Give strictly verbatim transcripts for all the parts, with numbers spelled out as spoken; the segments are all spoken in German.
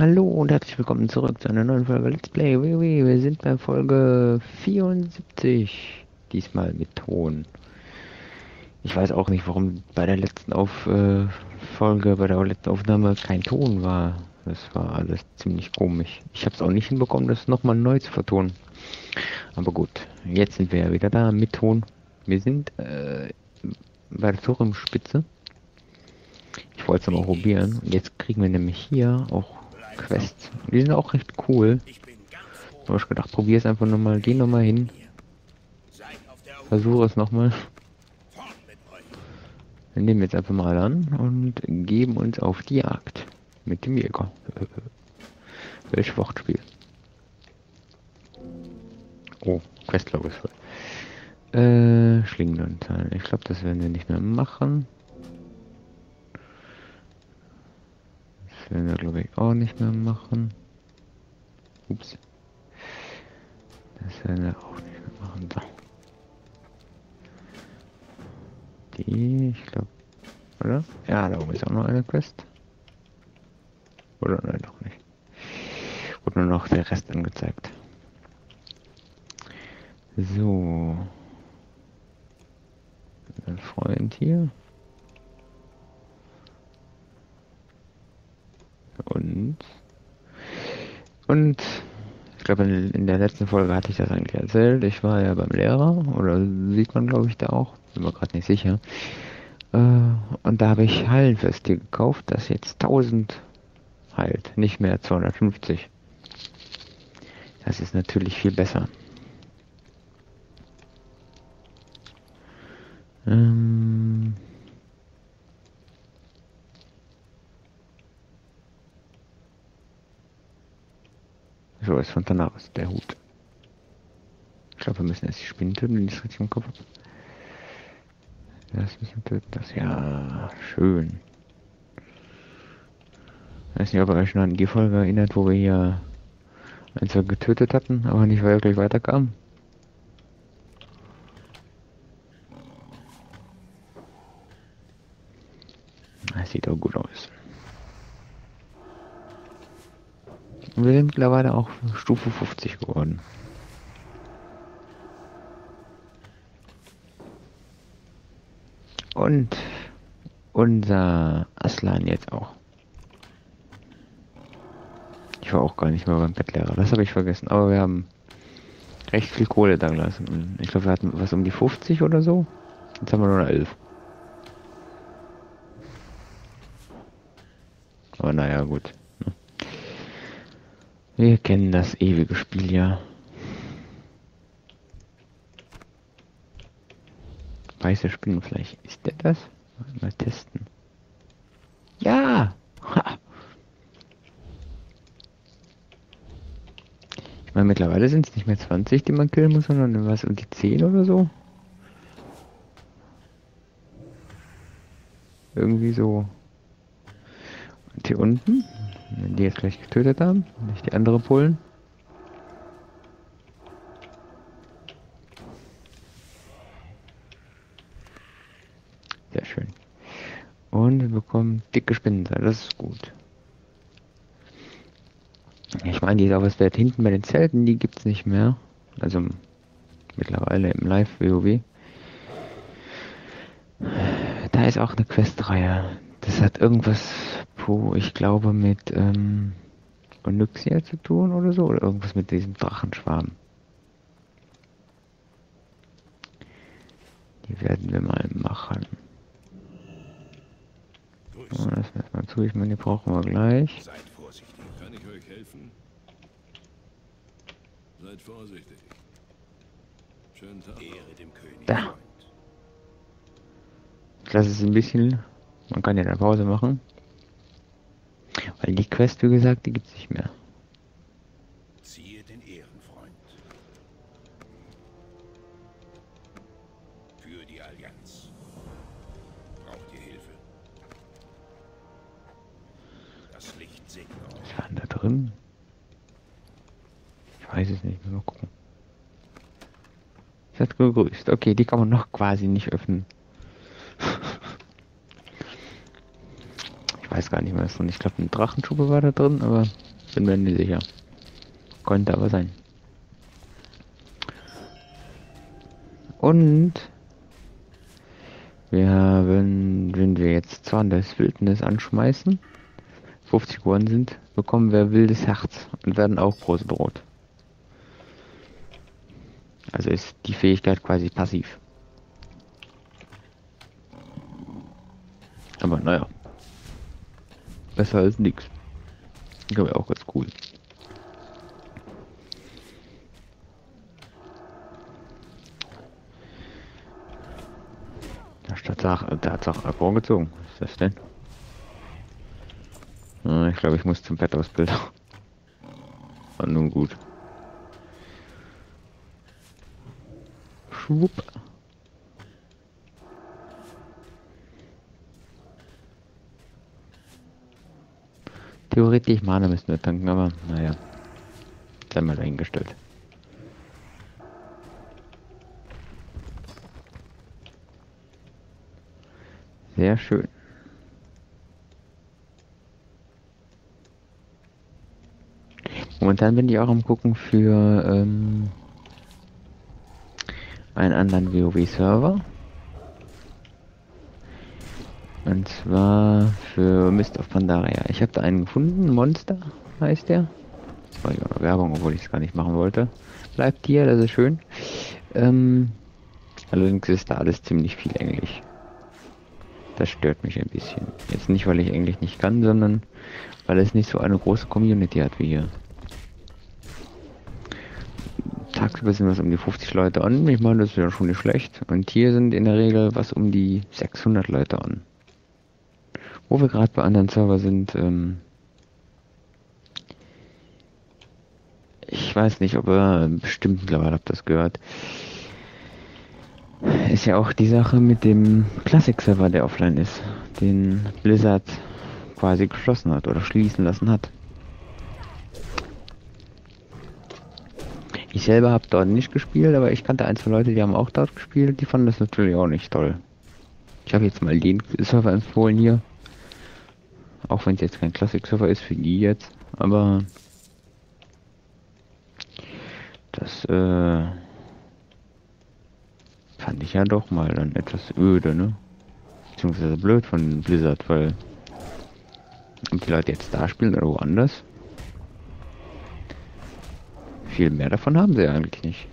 Hallo und herzlich willkommen zurück zu einer neuen Folge Let's Play WoW. Wir sind bei Folge vierundsiebzig, diesmal mit Ton. Ich weiß auch nicht, warum bei der letzten Auf, äh, Folge, bei der letzten Aufnahme kein Ton war. Das war alles ziemlich komisch. Ich habe es auch nicht hinbekommen, das nochmal neu zu vertonen. Aber gut, jetzt sind wir ja wieder da mit Ton. Wir sind äh, bei der Turmspitze. Ich wollte es Wie mal probieren. geht's? Und jetzt kriegen wir nämlich hier auch Bleib Quests. sauber. Die sind auch recht cool. Ich bin ganz Da hab ohr. ich gedacht, probier es einfach nochmal. Geh nochmal Redet hin. mir. Seid auf der Hut. Versuche es nochmal. Vorn mit euch. Wir nehmen jetzt einfach mal an und geben uns auf die Jagd. Mit dem Jäger. Welch Wortspiel. Oh, Questlog ist voll. Äh, Schlingenanzahl. Ich glaube, das werden wir nicht mehr machen. Das werden wir, glaube ich, auch nicht mehr machen. Ups. Das werden wir auch nicht mehr machen. So. Die, ich glaube, oder? Ja, da oben ist auch noch eine Quest. Oder nein, doch nicht. Wurde nur noch der Rest angezeigt. So. Ein Freund hier. Und. Und. Ich glaube, in, in der letzten Folge hatte ich das eigentlich erzählt. Ich war ja beim Lehrer. Oder sieht man, glaube ich, da auch. Bin mir gerade nicht sicher. Äh, und da habe ich Hallenfest gekauft, das jetzt tausend heilt. Nicht mehr zweihundertfünfzig. Das ist natürlich viel besser. Ähm. So, ist von Tanaris, der Hut. Ich glaube, wir müssen erst die Spinnen töten, wenn ich es richtig im Kopf habe. Das müssen wir töten, das. Ja, schön. Ich weiß nicht, ob ihr euch noch an die Folge erinnert, wo wir hier ein, zwei getötet hatten, aber nicht wirklich weiterkamen. Das sieht auch gut aus. Und wir sind mittlerweile auch Stufe fünfzig geworden. Und unser Aslan jetzt auch. Ich war auch gar nicht mehr beim Bettlehrer, das habe ich vergessen. Aber wir haben recht viel Kohle da gelassen. Ich glaube, wir hatten was um die fünfzig oder so. Jetzt haben wir nur noch elf. Aber naja, gut. Wir kennen das ewige Spiel ja. Weiße Spinnenfleisch. Ist der das? Mal testen. Ja! Ha! Ich meine, mittlerweile sind es nicht mehr zwanzig, die man killen muss, sondern was um die zehn oder so. Irgendwie so. Und hier unten, wenn die jetzt gleich getötet haben, nicht die andere Bullen. Sehr schön. Und wir bekommen dicke Spinnenseil, das ist gut. Ich meine, die Sauberswert hinten bei den Zelten, die gibt's nicht mehr. Also mittlerweile im Live-WoW. Da ist auch eine Questreihe. Das hat irgendwas, wo ich glaube, mit ähm, Onyxia zu tun oder so. Oder irgendwas mit diesem Drachenschwarm. Die werden wir mal machen. Oh, das erstmal zu. Ich meine, die brauchen wir gleich. Seid vorsichtig. Kann ich euch helfen? Seid vorsichtig. Schönen Tag. Ehre dem König. Da. Freund. Ich lasse es ein bisschen. Man kann ja eine Pause machen. Weil die Quest, wie gesagt, die gibt's nicht mehr. Ziehe den Ehrenfreund. Für die Allianz. Braucht ihr Hilfe? Das Licht segne Was euch. war denn da drin? Ich weiß es nicht. Mal gucken. Es hat gegrüßt. Okay, die kann man noch quasi nicht öffnen. Ich weiß gar nicht mehr, was drin. Ich glaube, eine Drachenschube war da drin, aber Bin mir nicht sicher. Konnte aber sein. Und wir haben, wenn wir jetzt Zorn des Wildnis anschmeißen, fünfzig geworden sind, bekommen wir wildes Herz und werden auch groß bedroht. Also ist die Fähigkeit quasi passiv. Aber naja. Besser als nix. Ich glaube auch ganz cool. Der Stadtsache, der hat auch Aggro gezogen. Was ist das denn? Ah, ich glaube, ich muss zum Bettausbilder. Und nun gut. Schwupp. Theoretisch Mana müssen wir tanken, aber naja. Sei mal dahingestellt. Sehr schön. Momentan bin ich auch am gucken für ähm, einen anderen WoW-Server. Und zwar für Mist of Pandaria. Ich habe da einen gefunden, Monster heißt der. Das war ja auch Werbung, obwohl ich es gar nicht machen wollte. Bleibt hier, das ist schön. Ähm, allerdings ist da alles ziemlich viel Englisch. Das stört mich ein bisschen. Jetzt nicht, weil ich Englisch nicht kann, sondern weil es nicht so eine große Community hat wie hier. Tagsüber sind was um die fünfzig Leute an. Ich meine, das ist ja schon nicht schlecht. Und hier sind in der Regel was um die sechshundert Leute an. Wo wir gerade bei anderen Server sind, ähm ich weiß nicht, ob ihr bestimmt mittlerweile habt das gehört. Ist ja auch die Sache mit dem Classic-Server, der offline ist, den Blizzard quasi geschlossen hat oder schließen lassen hat. Ich selber habe dort nicht gespielt, aber ich kannte ein, zwei Leute, die haben auch dort gespielt, die fanden das natürlich auch nicht toll. Ich habe jetzt mal den Server empfohlen hier. Auch wenn es jetzt kein Classic-Server ist für die jetzt, aber das äh, fand ich ja doch mal dann etwas öde, ne? Beziehungsweise blöd von Blizzard, weil ob die Leute jetzt da spielen oder woanders, viel mehr davon haben sie eigentlich nicht.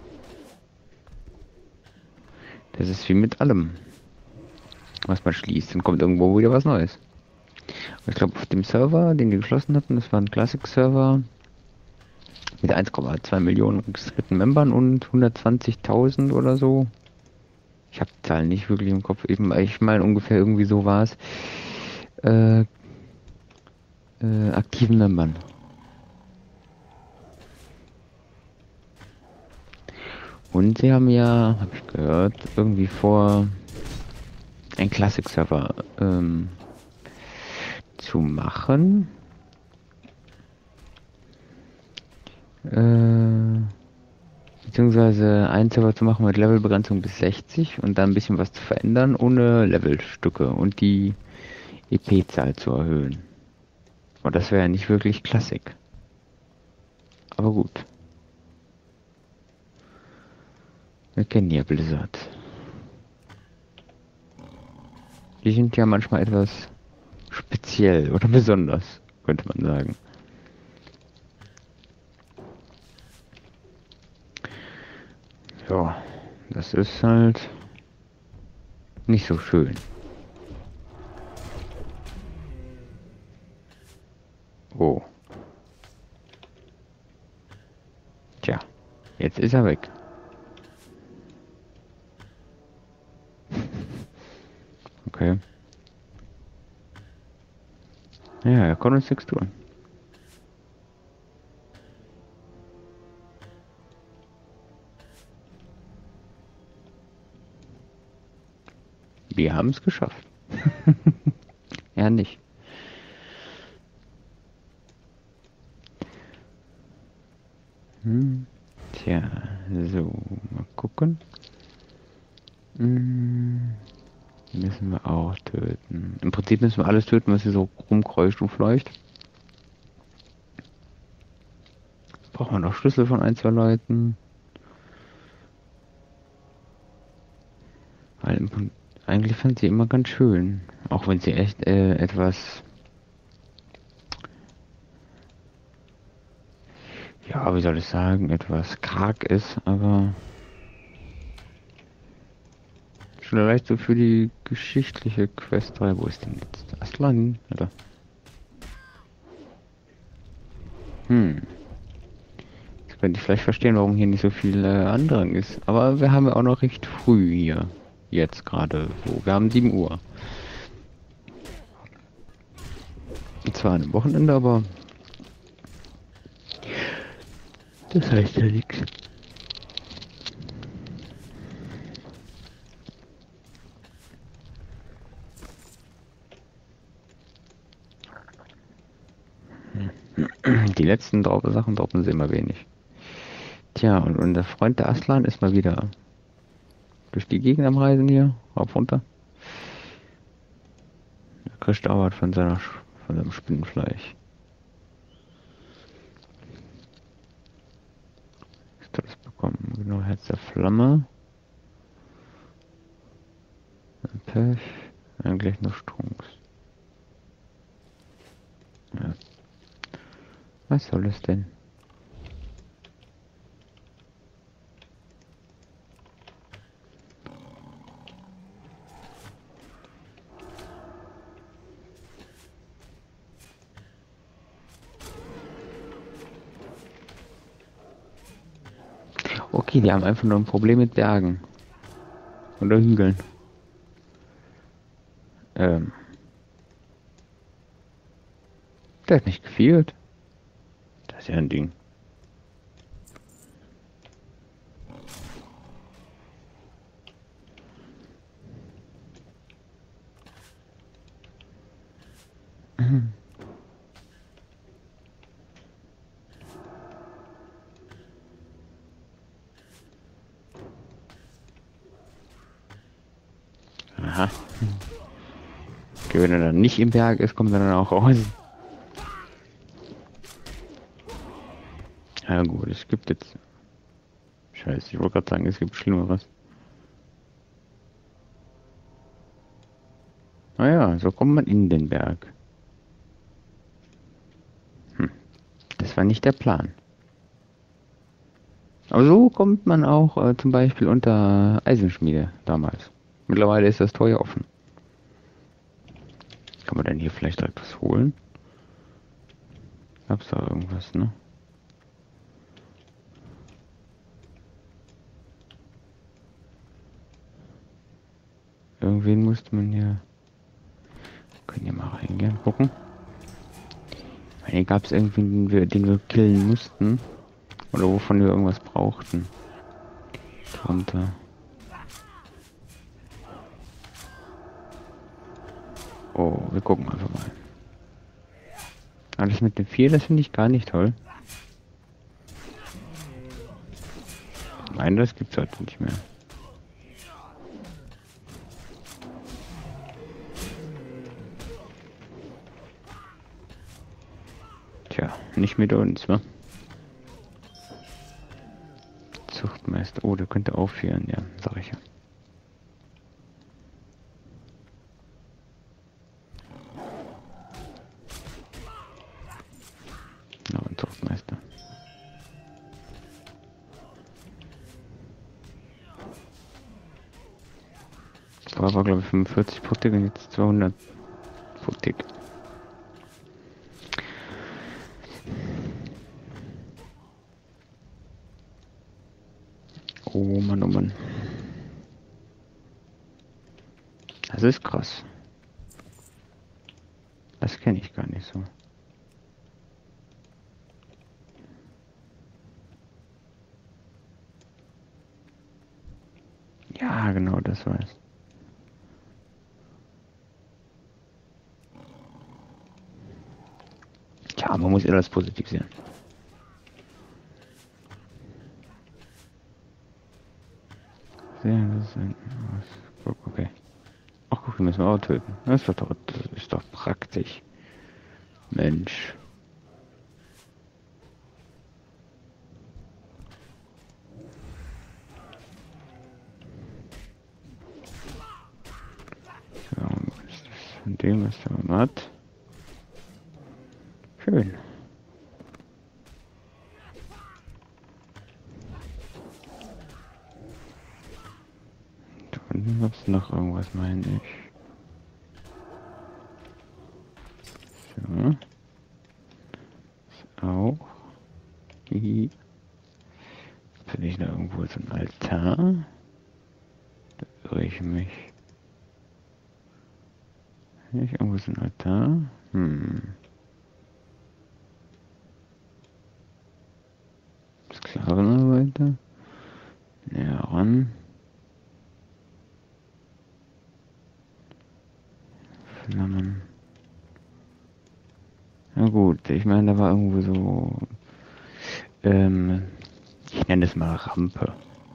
Das ist wie mit allem, was man schließt, dann kommt irgendwo wieder was Neues. Ich glaube, auf dem Server, den die geschlossen hatten, das war ein Classic-Server mit eins Komma zwei Millionen registrierten Membern und hundertzwanzigtausend oder so. Ich habe die Zahlen nicht wirklich im Kopf, eben, ich meine ungefähr irgendwie so war es. Äh, äh, aktiven Membern. Und sie haben ja, habe ich gehört, irgendwie vor, ein Classic-Server ähm, zu machen. Äh, beziehungsweise einen Server zu machen mit Levelbegrenzung bis sechzig und dann ein bisschen was zu verändern, ohne Levelstücke und die E P-Zahl zu erhöhen. Und das wäre ja nicht wirklich Classic. Aber gut. Wir kennen ja Blizzard. Die sind ja manchmal etwas speziell oder besonders, könnte man sagen. Ja, das ist halt nicht so schön. Oh. Tja, jetzt ist er weg. Okay. Ja, er kann uns nichts tun. Wir haben es geschafft. Er nicht. Hm. Tja, so, mal gucken. Hm. Müssen wir auch töten. Im Prinzip müssen wir alles töten, was hier so rumkreucht und fleucht. Braucht man noch Schlüssel von ein, zwei Leuten. Weil im Prin- eigentlich fand sie immer ganz schön. Auch wenn sie echt äh, etwas, ja, wie soll ich sagen, etwas karg ist, aber schon leicht so für die geschichtliche Questreihe. Wo ist denn jetzt Aslan? Oder? Hm. Jetzt könnte ich vielleicht verstehen, warum hier nicht so viel äh, Andrang ist. Aber wir haben ja auch noch recht früh hier. Jetzt gerade so. Wir haben sieben Uhr. Zwar an einem Wochenende, aber das heißt ja nichts. Die letzten Drop Sachen droppen sie immer wenig. Tja, und unser Freund der Aslan ist mal wieder durch die Gegend am Reisen hier, rauf runter. Er kriegt auch was von seiner Sch- von seinem Spinnenfleisch. Ist das bekommen? Genau, Herz der Flamme. Ein Pech. Eigentlich nur Strunks. Ja. Was soll es denn? Okay, die haben einfach nur ein Problem mit Bergen. Oder Hügeln. Ähm. Der hat nicht gefehlt. Das ist ja ein Ding. Mhm. Aha. Okay, wenn er dann nicht im Berg ist, kommt er dann auch raus. Ja gut, es gibt jetzt... Scheiße, ich wollte gerade sagen, es gibt Schlimmeres. Naja, so kommt man in den Berg. Hm. Das war nicht der Plan. Aber so kommt man auch äh, zum Beispiel unter Eisenschmiede damals. Mittlerweile ist das Tor ja offen. Kann man denn hier vielleicht direkt was holen? Gab's da irgendwas, ne? Irgendwen musste man hier... Können hier mal reingehen, gucken. Hier gab es irgendwie, den wir, den wir killen mussten. Oder wovon wir irgendwas brauchten. Drunter. Oh, wir gucken einfach mal. Alles mit dem vier, das finde ich gar nicht toll. Nein, das gibt's heute nicht mehr. Tja, nicht mit uns, wa? Zuchtmeister. Oh, der könnte aufhören, ja, sag ich ja. Ja, ein Zuchtmeister. Das war, glaube ich, fünfundvierzig pro Tick und jetzt zweihundert pro Tick. Oh Mann, oh Mann. Das ist krass. Das kenne ich gar nicht so. Ja, genau, das war es. Ja, man muss alles positiv sehen. Sehr, das ist ein... Was? Okay. Ach guck, die müssen wir auch töten. Das ist doch, das ist doch praktisch. Mensch. nachdem, was da hat. Schön. Da unten gab's noch irgendwas, meine ich. So. Ist auch. Hihi. Finde ich da irgendwo so ein Altar? Da irre ich mich. Finde ich irgendwo so ein Altar? Hm. Sklavenarbeiter? Näher ran. Flammen. Na gut, ich meine, da war irgendwo so, ähm, ich nenne es mal Rampe.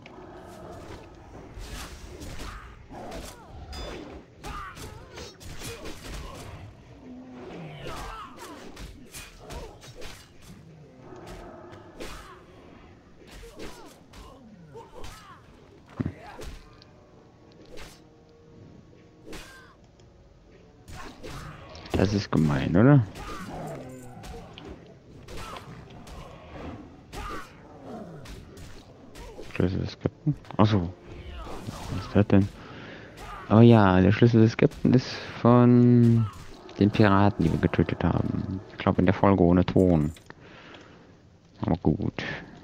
Das ist gemein, oder? Schlüssel des Captain. Achso. Was ist das denn? Oh ja, der Schlüssel des Captain ist von den Piraten, die wir getötet haben. Ich glaube in der Folge ohne Ton. Aber gut.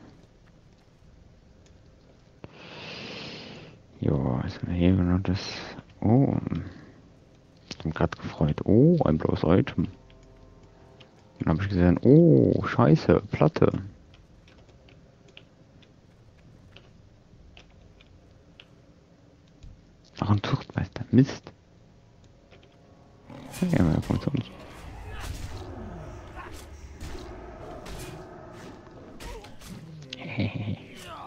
Jo, ist mir hier noch das. Oh. Ich bin gerade gefreut. Oh, ein blaues Item. Dann habe ich gesehen, oh, scheiße, Platte. Ach, ein Zuchtmeister, Mist. Ja, er kommt zu uns. Hehehe.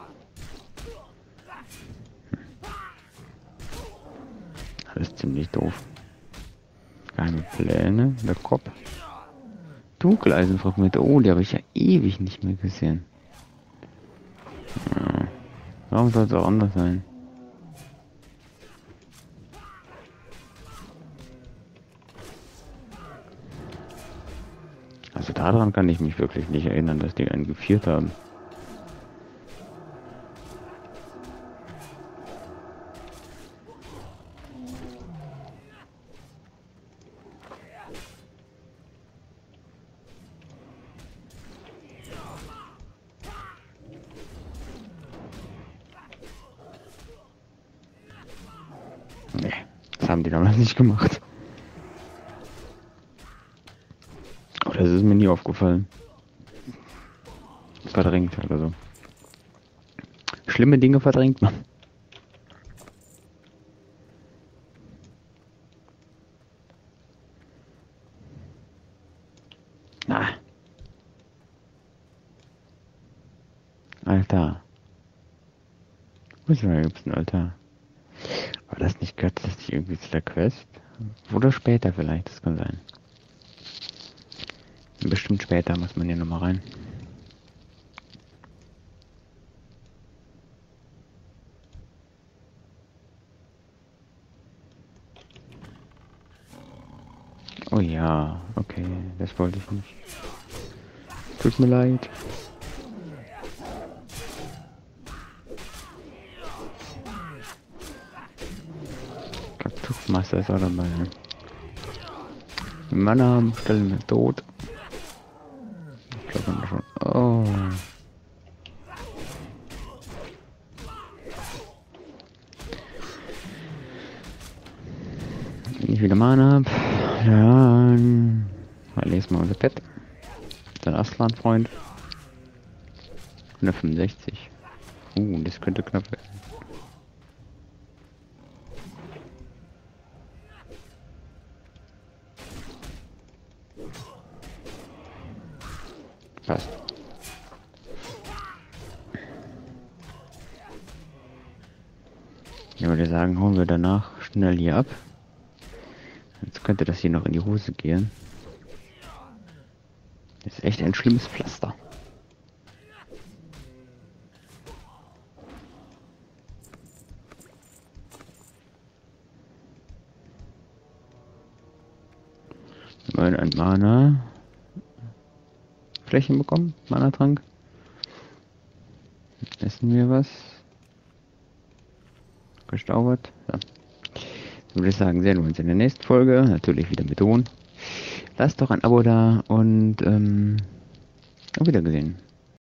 Alles ziemlich doof. Keine Pläne, der Kopf. Dunkeleisenfragmente, oh, die habe ich ja ewig nicht mehr gesehen. Ja. Warum soll es auch anders sein? Also daran kann ich mich wirklich nicht erinnern, dass die einen geviert haben. Nee, das haben die damals nicht gemacht. Aber das ist mir nie aufgefallen. Verdrängt oder so. Schlimme Dinge verdrängt man. Ah. Alter. Wo ist denn ein Alter? War das nicht gehört, das nicht irgendwie zu der Quest? Oder später vielleicht, das kann sein. Bestimmt später muss man hier nochmal rein. Oh ja, okay, das wollte ich nicht. Tut mir leid. Zuchtmeister ist auch dabei. Mann haben, stellen wir tot. Ich glaube schon. Oh. Wenn ich wieder Mana habe, dann lesen wir unser Pet. Sein Aslan-Freund. hundertfünfundsechzig. Uh, das könnte knapp werden. Passt. Ich würde sagen, hauen wir danach schnell hier ab. Jetzt könnte das hier noch in die Hose gehen. Das ist echt ein schlimmes Pflaster. Mal ein Mana. Flächen bekommen. Mana-Trank. Essen wir was. Gestaubert. Ja. So würde ich sagen, sehen wir uns in der nächsten Folge. Natürlich wieder mit Ton. Lasst doch ein Abo da und ähm, auf Wiedersehen.